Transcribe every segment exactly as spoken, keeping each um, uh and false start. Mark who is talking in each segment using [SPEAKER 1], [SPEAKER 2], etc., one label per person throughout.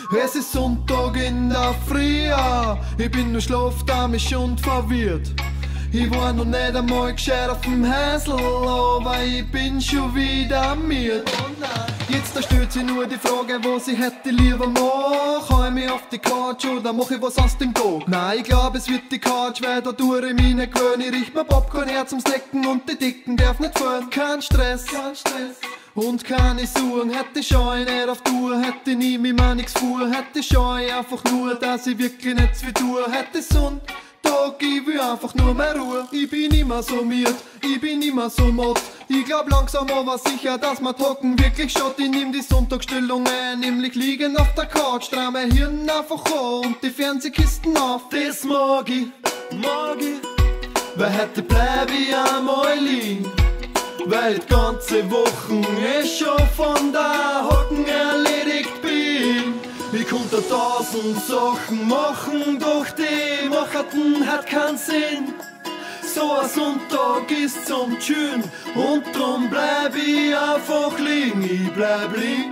[SPEAKER 1] Es ist Sonntag in der Früh, ich bin nur schlafdämmisch und verwirrt. Ich war noch nicht einmal gescheit auf dem Häsl, aber ich bin schon wieder müde. Jetzt da stellt sich nur die Frage, was ich hätte lieber mach. Hau ich mich auf die Couch oder mach ich was aus dem Tag? Nein, ich glaub es wird die Couch, weil da tue ich mich nicht gewöhnen. Ich riech mir Popcorn her zum Snacken und die Dicken darf nicht fallen. Kein Stress, kein Stress. Und keine Suchen, hätte ich schon nicht auf Tour, hätte ich nie mit mir nix fuhr, hätte ich schon einfach nur, dass ich wirklich nichts viel tue, hätte Sonntag, ich will einfach nur mehr Ruhe. Ich bin immer so müde, ich bin immer so matt. Ich glaub langsam aber sicher, dass mein Trocken wirklich schaut. Ich nehm die Sonntagsstellung ein, nämlich liegen auf der Couch, dreh mein Hirn einfach an und die Fernsehkisten auf. Das mag ich, mag ich, weil heute bleib ich einmal liegen. Weil die ganze Woche eh schon von der Hocken erledigt bin. Ich konnte tausend Sachen machen, doch die machten hat keinen Sinn. So ein Sonntag ist zum Tschün und drum bleib ich einfach liegen. Ich bleib liegen,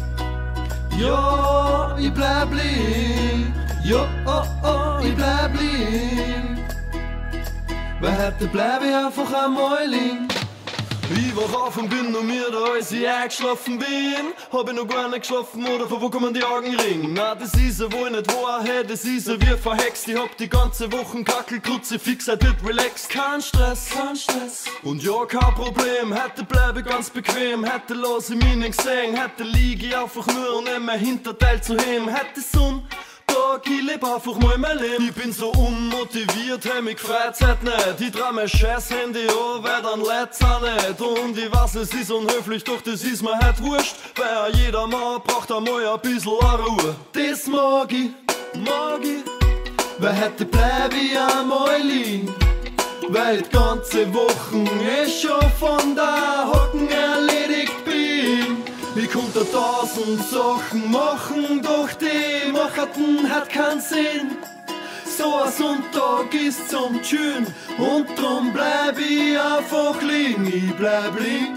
[SPEAKER 1] ja, ich bleib liegen, ja, oh, oh, ich bleib liegen. Weil heute bleib ich einfach einmal liegen. Ich wach auf und bin noch mir da, als ich eingeschlafen bin. Hab ich noch gar nicht geschlafen oder von wo kommen die Augenringe? Na, das ist ja wohl nicht wahr, hey, das ist ja wie verhext. Ich hab die ganze Woche Kackel, Kruzifix, halt wird relaxed. Kein Stress, kein Stress. Und ja, kein Problem, heute bleib ich ganz bequem. Heute lass ich mich nicht sehen, heute lieg ich einfach nur und nehm mein Hinterteil zu heben. Heute Sonne. Ich leb einfach mal mein Leben. Ich bin so unmotiviert, hey, mich freut's halt nicht. Ich trau mein scheiß Handy an, weil dann leidt's auch nicht. Und ich weiß, es ist unhöflich, doch das ist mir halt wurscht. Weil jeder Mann braucht einmal ein bisschen Ruhe. Das mag ich, mag ich, weil heute bleib ich einmal liegen. Weil die ganze Woche eh schon von der Hocken erledigt bin. Ich konnte tausend Sachen machen, doch die machten hat keinen Sinn. So ein Sonntag ist zum Tschün und drum bleib ich einfach liegen. Ich bleib liegen,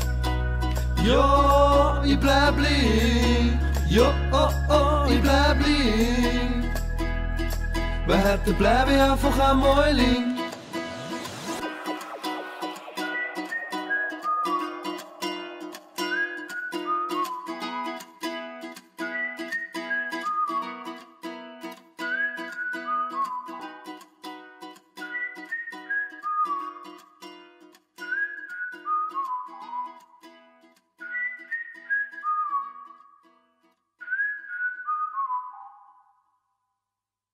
[SPEAKER 1] ja, ich bleib liegen, ja, oh, oh, ich bleib liegen. Weil heute bleib ich einfach einmal liegen.